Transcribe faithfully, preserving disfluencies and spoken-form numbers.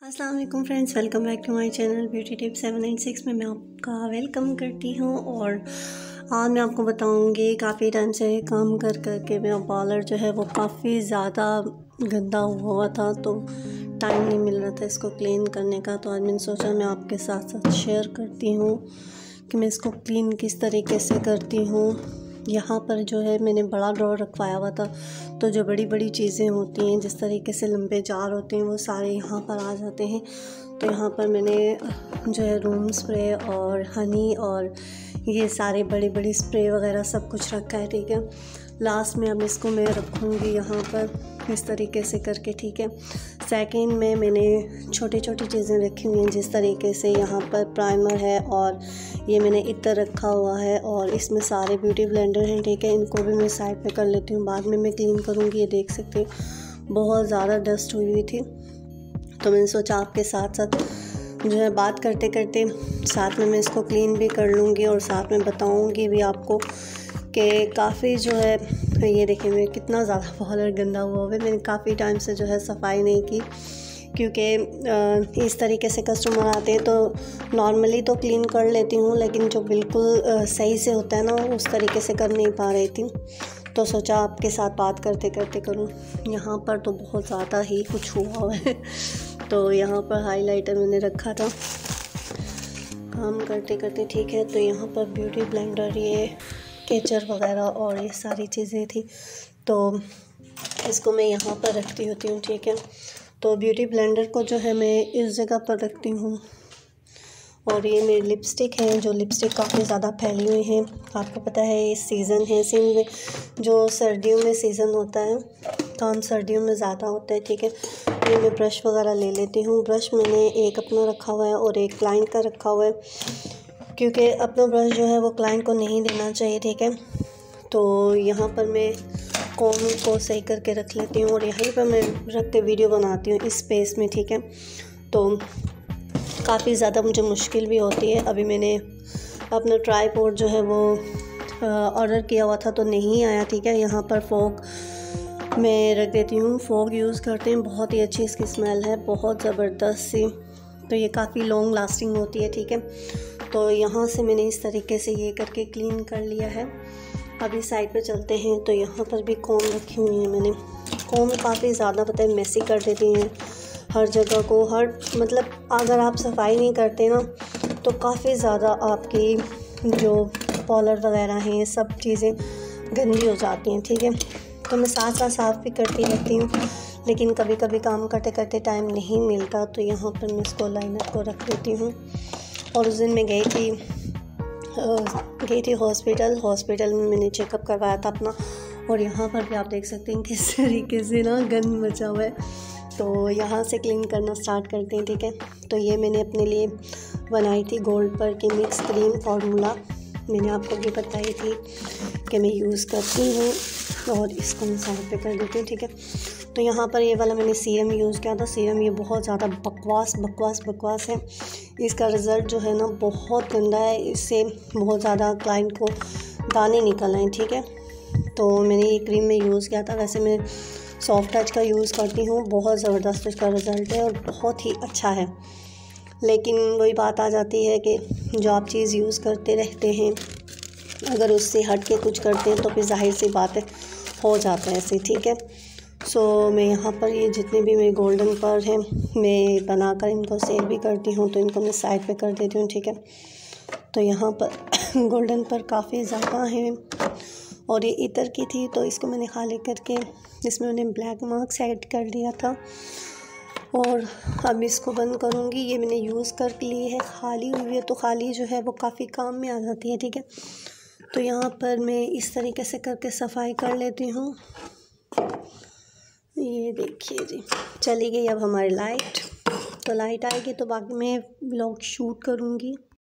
अस्सलाम वालेकुम friends, welcome back to my channel beauty tips seven and six में मैं आपका वेलकम करती हूँ। और आज मैं आपको बताऊँगी, काफ़ी टाइम से काम कर कर के मेरा पार्लर जो है वो काफ़ी ज़्यादा गंदा हुआ था, तो टाइम नहीं मिल रहा था इसको क्लीन करने का। तो आज मैंने सोचा मैं आपके साथ साथ शेयर करती हूँ कि मैं इसको क्लीन किस तरीके से करती हूँ। यहाँ पर जो है मैंने बड़ा ड्रॉर रखवाया हुआ था, तो जो बड़ी बड़ी चीज़ें होती हैं, जिस तरीके से लंबे जार होते हैं, वो सारे यहाँ पर आ जाते हैं। तो यहाँ पर मैंने जो है रूम स्प्रे और हनी और ये सारे बड़ी बड़ी स्प्रे वगैरह सब कुछ रखा है, ठीक है। लास्ट में अब इसको मैं रखूँगी यहाँ पर इस तरीके से करके, ठीक है। सेकंड में मैंने छोटी छोटी चीज़ें रखी हुई हैं, जिस तरीके से यहाँ पर प्राइमर है और ये मैंने इत्र रखा हुआ है और इसमें सारे ब्यूटी ब्लेंडर हैं, ठीक है। इनको भी मैं साइड पे कर लेती हूँ, बाद में मैं क्लीन करूँगी। ये देख सकते हैं बहुत ज़्यादा डस्ट हुई हुई थी, तो मैंने सोचा आपके साथ साथ जो है बात करते करते साथ में मैं इसको क्लीन भी कर लूँगी और साथ में बताऊँगी भी आपको कि काफ़ी जो है ये देखिए मैं कितना ज़्यादा पार्लर गंदा हुआ है। मैंने काफ़ी टाइम से जो है सफाई नहीं की, क्योंकि इस तरीके से कस्टमर आते हैं तो नॉर्मली तो क्लीन कर लेती हूँ, लेकिन जो बिल्कुल सही से होता है ना, उस तरीके से कर नहीं पा रही थी। तो सोचा आपके साथ बात करते करते करूँ। यहाँ पर तो बहुत ज़्यादा ही कुछ हुआ हुआ है। तो यहाँ पर हाइलाइटर मैंने रखा था काम करते करते, ठीक है। तो यहाँ पर ब्यूटी ब्लेंडर, ये केचर वगैरह और ये सारी चीज़ें थी, तो इसको मैं यहाँ पर रखती होती हूँ, ठीक है। तो ब्यूटी ब्लेंडर को जो है मैं इस जगह पर रखती हूँ। और ये मेरी लिपस्टिक है, जो लिपस्टिक काफ़ी ज़्यादा फैली हुई है। आपको पता है इस सीज़न है, सिम में जो सर्दियों में सीज़न होता है, काम सर्दियों में ज़्यादा होता है, ठीक है। ये मैं ब्रश वगैरह ले लेती हूँ। ब्रश मैंने एक अपना रखा हुआ है और एक क्लाइंट का रखा हुआ है, क्योंकि अपना ब्रश जो है वो क्लाइंट को नहीं देना चाहिए, ठीक है। तो यहाँ पर मैं कॉम को सही करके रख लेती हूँ और यहीं पर मैं रख के वीडियो बनाती हूँ इस स्पेस में, ठीक है। तो काफ़ी ज़्यादा मुझे मुश्किल भी होती है। अभी मैंने अपना ट्राइपॉड जो है वो ऑर्डर किया हुआ था तो नहीं आया, ठीक है। यहाँ पर फोक मैं रख देती हूँ। फोक यूज़ करते हैं, बहुत ही अच्छी इसकी स्मेल है, बहुत ज़बरदस्त सी। तो ये काफ़ी लॉन्ग लास्टिंग होती है, ठीक है। तो यहाँ से मैंने इस तरीके से ये करके क्लीन कर लिया है। अभी साइड पे चलते हैं। तो यहाँ पर भी कॉम रखी हुई है मैंने। कॉम काफ़ी ज़्यादा पता है मैसी कर देती हैं हर जगह को, हर मतलब अगर आप सफाई नहीं करते ना, तो काफ़ी ज़्यादा आपकी जो पार्लर वगैरह हैं सब चीज़ें गंदी हो जाती हैं, ठीक है। तो मैं साथ साथ साफ़ भी करती रहती हूँ, लेकिन कभी कभी काम करते करते टाइम नहीं मिलता, तो यहाँ पर मैं इसको लाइनर को रख देती हूँ। और उस दिन मैं गई थी गई थी हॉस्पिटल हॉस्पिटल में मैंने चेकअप करवाया था अपना। और यहाँ पर भी आप देख सकते हैं किस तरीके से ना गंद मचा हुआ है। तो यहाँ से क्लीन करना स्टार्ट करते हैं, ठीक है। तो ये मैंने अपने लिए बनाई थी गोल्ड पर की मिक्स क्रीम फार्मूला। मैंने आपको भी बताई थी कि मैं यूज़ करती हूँ, और इसको मैं साइड पे कर देती हूँ, ठीक है। तो यहाँ पर ये वाला मैंने सीरम यूज़ किया था। सीरम ये बहुत ज़्यादा बकवास बकवास बकवास है। इसका रिज़ल्ट जो है ना बहुत गंदा है। इससे बहुत ज़्यादा क्लाइंट को दाने निकल आए, ठीक है। तो मैंने ये क्रीम में यूज़ किया था। वैसे मैं सॉफ्ट टच का यूज़ करती हूँ, बहुत ज़बरदस्त इसका रिज़ल्ट है और बहुत ही अच्छा है। लेकिन वही बात आ जाती है कि जो आप चीज़ यूज़ करते रहते हैं, अगर उससे हट के कुछ करते हैं तो फिर जाहिर सी बात है हो जाता है ऐसे, ठीक है। सो so, मैं यहाँ पर ये जितने भी मेरे गोल्डन पर हैं मैं बनाकर इनको सेल भी करती हूँ, तो इनको मैं साइड पे कर देती हूँ, ठीक है। तो यहाँ पर गोल्डन पर काफ़ी ज़्यादा हैं और ये इतर की थी, तो इसको मैंने खाली करके इसमें मैंने ब्लैक मार्क्स ऐड कर दिया था। और अब इसको बंद करूँगी। ये मैंने यूज़ कर ली है, खाली हुई है, तो खाली जो है वो काफ़ी काम में आ जाती है, ठीक है। तो यहाँ पर मैं इस तरीके से करके सफाई कर लेती हूँ। ये देखिए जी, चली गई अब हमारी लाइट। तो लाइट आएगी तो बाकी मैं व्लॉग शूट करूँगी।